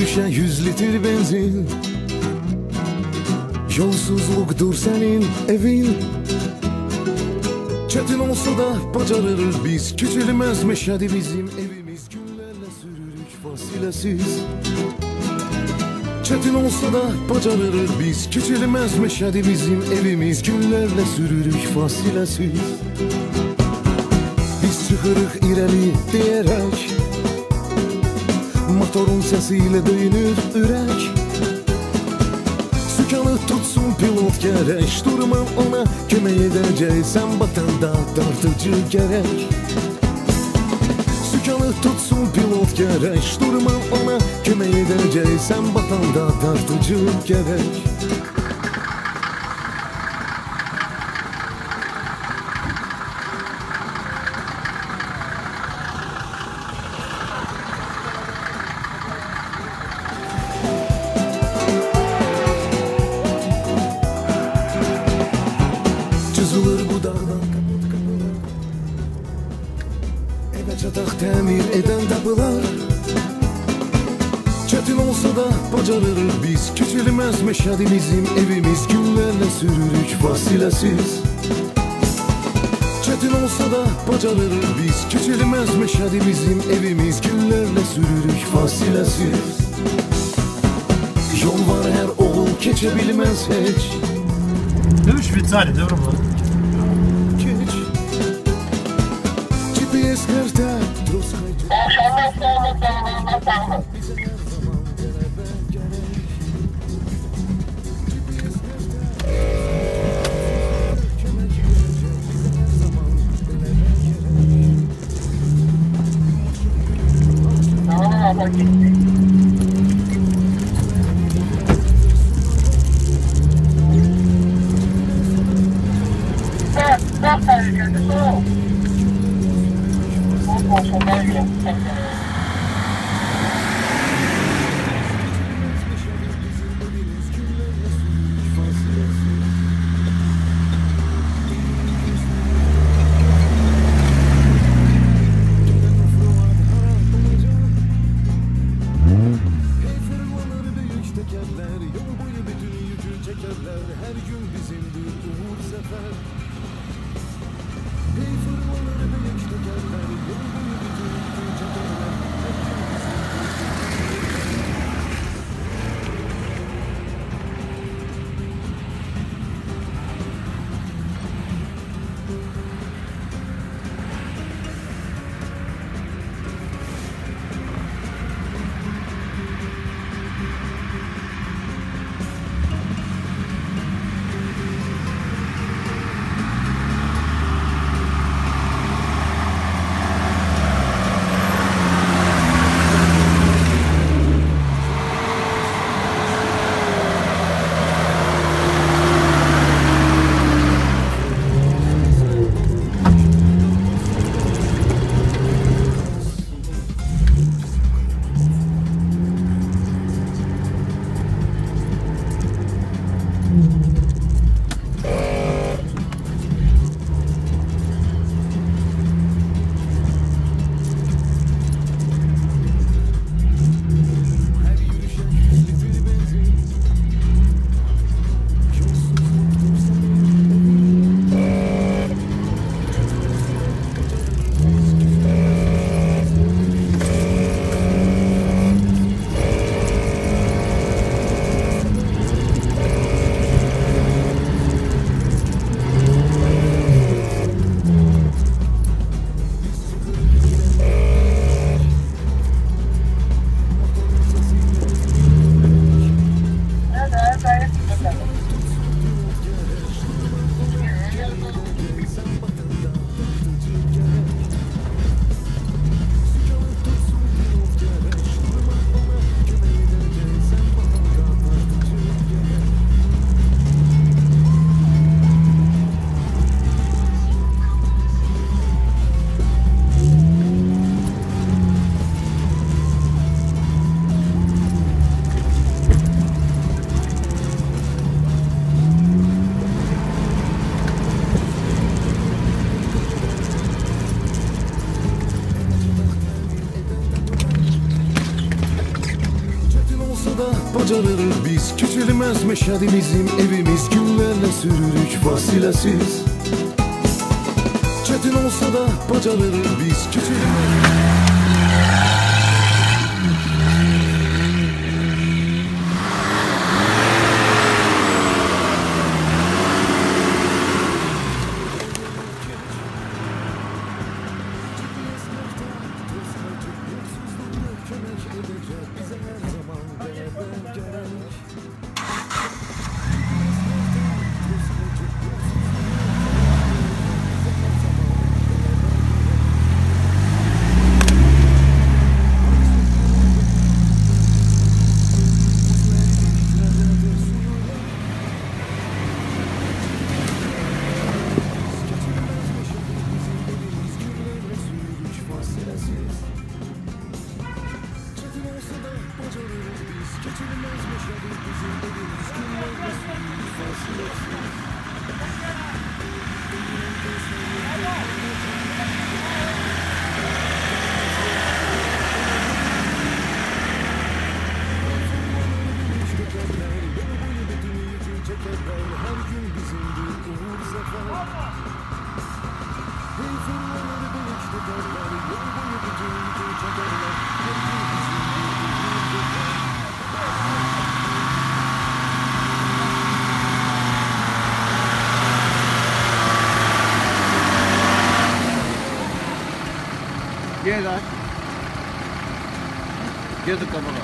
yürüyüşe 100 litre benzin. Yolsuzlukdur senin evin. Çetin olsa da bacarırız biz. Küçülmez meşhedi bizim evimiz. Günlerle sürürük fasilesiz. Çetin olsa da bacarırız biz. Küçülmez meşhedi bizim evimiz. Günlerle sürürük fasilesiz. Biz çıkırık ileri diyerek, motorun sesiyle döyünür ürek. Sükanı tutsun pilot gerek. Durma ona kömək edəcək. Sen batanda dartıcı gerek. Sükanı tutsun pilot gerek. Durma ona kömək edəcək. Sen batanda dartıcı gerek. Çözülür bu dağdan kaput kapılar. Eve çatak təmir eden tapılar. Çetin olsa da bacarırız biz. Küçülmez meşhedi bizim evimiz. Günlerle sürürük fasilesiz. Çetin olsa da bacarırız biz. Küçülmez meşhedi bizim evimiz. Günlerle sürürük fasilesiz. Yol var her oğul keçebilmez hiç. Dövüş Şvitsari değil mi bu? GPS kartı, troskaycı. Her gün bizimdir uğur sefer. Ey fırmaları büyük tekerler, yol boyu bütün yükü çekerler. Her gün bacarırıq biz. Keçilməz meşədi bizim evimiz, günlərlə sürürük fasiləsiz. Çətin olsa da bacarırıq biz. Keçilməz Gel lan. Girdik kabağa.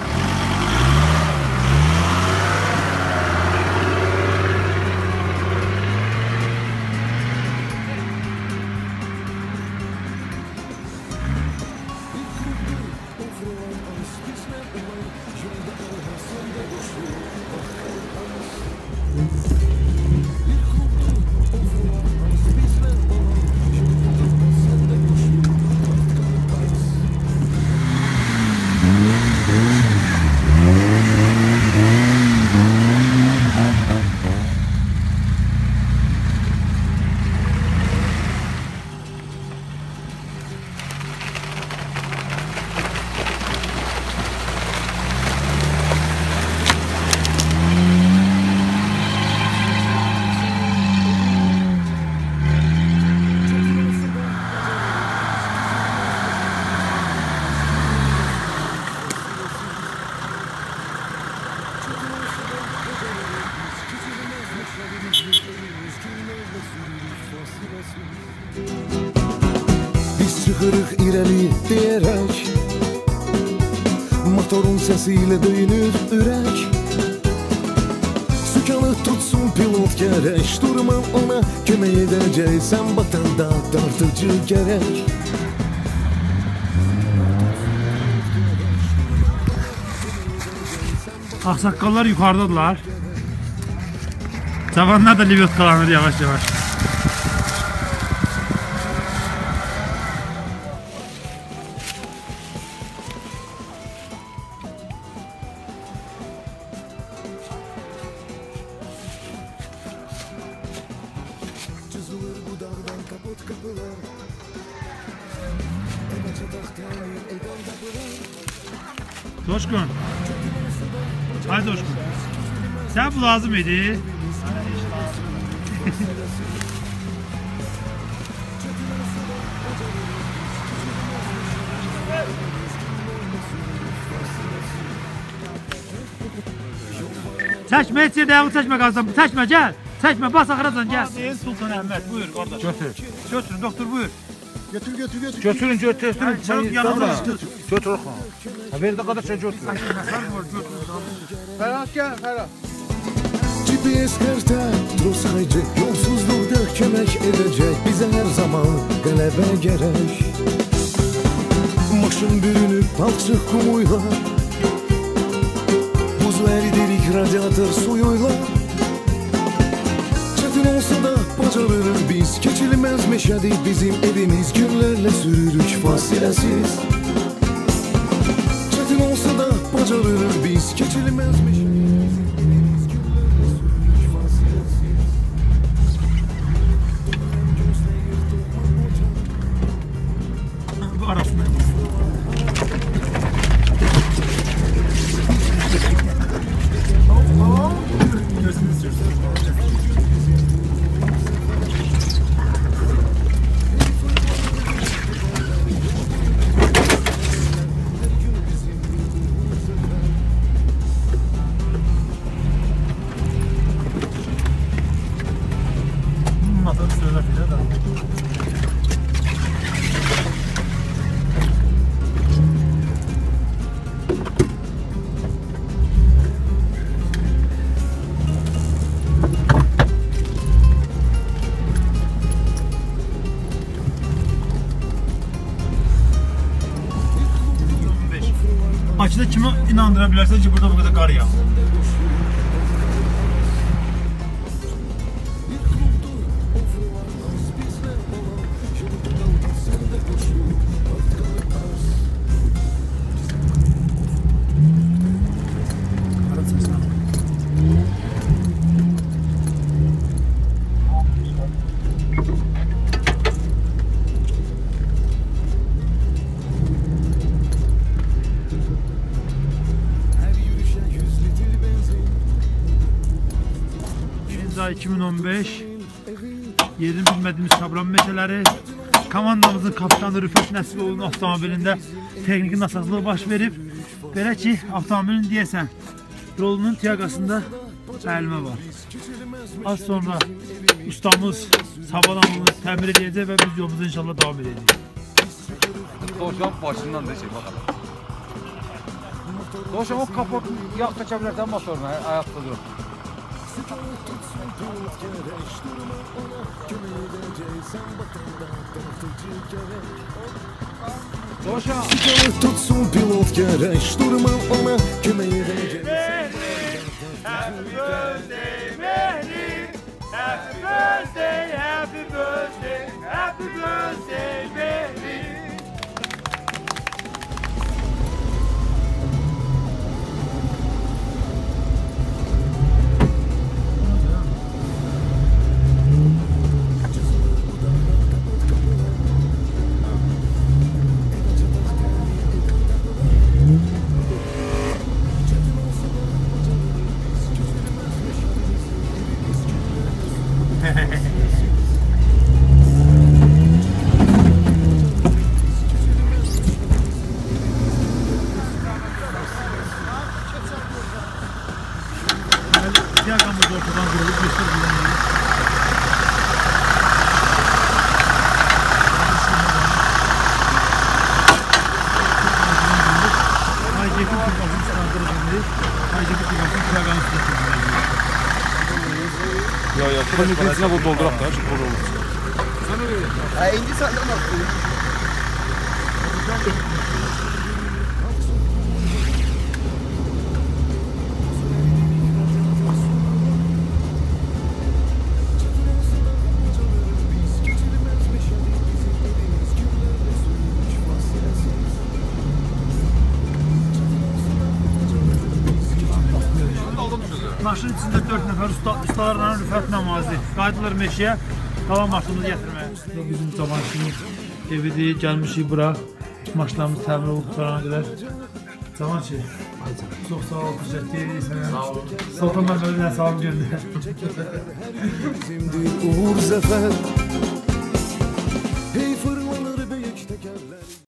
Biz çıxırıq irəli deyərək, motorun səsiyle döyünür ürək. Sükanı tutsun pilot gərək, şturman ona kömək edəcək, sən batanda dartıcı gərək. Aksakallar yukarıdadılar. Cavanlar da livyotkalanır yavaş yavaş. Çözülür bu dağdan kaput kapılar, eve çataktan elden kapılar. Coşkun. Hadi Coşkun. Sen bu lazım idi. Çəkmə, heç yerdə ayağı çəkmə qazdan. Çəkmə, gəl. Çəkmə, bas axıracan, gəl. Hüseyin Sultan Əhməd, buyur qardaş. Götür. Götürün, doktor, buyur. Götür. Götürün. Sen yanına götür. Götür. Ha ver de kadar sen götür. Ferhat gel Ferhat. GPS xəritə, tros xaycı, yolsuzluqda kömək edəcək, bizə hər zaman qələbə gərək. Maşın bürünüb palçıq kumuyla, buz əridirik radiator suyuyla. Çətin olsa da bacarırıq biz, keçilməz meşədir bizim evimiz, günlərlə sürürük fasiləsiz. Çətin olsa da bacarırıq biz, keçilməz meşədir. Hürmet ile de. Bakıda kimi inandırabilirsin ki burada bu kadar qar yağır? Ay 2015 yerini bilmediğimiz Sabran meşələri komandamızın kapitanı Rüfət Nəsiboğlu'nun avtomobilində texniki nasazlığı baş verib. Belə ki, avtomobilin deyəsən rolunun tiyaqasında əlmə var. Az sonra ustamız savalanımızı təmir edəcək və biz yolumuza inşallah davam edəcəyik. Doğuşan başından da bakalım. Doğuşan o kapot yağ çəkəbilirsən motoruna, ayaqda durur. Doğuşan tutsun pilot gerek, durma ona kömək edəcək. Happy birthday, Mary. Happy birthday, happy birthday, happy birthday, Mary. Yakamız ortadan kırılıp gösterdiğinden Aycek'in firmasını standırtındayız. Aycek'in firmasını Tiyagan'ın standırtındayız. Ya, komitesine bu doldurak da açık olur. İndi sandırma. Maşının içində 4 nəfər ustalarla Rüfət Namazi qayıdırlar meşəyə, qalan maşınımızı gətirməyə. Bizim Cavançının evidir, gəlmişik bura. Maşlarımız təmir olub tutarana qədər. Cavançı, çox sağ ol, təşəkkür edirik sənə. Sultan Məhmədindən salam göndər. Bizimdir uğur zəfər.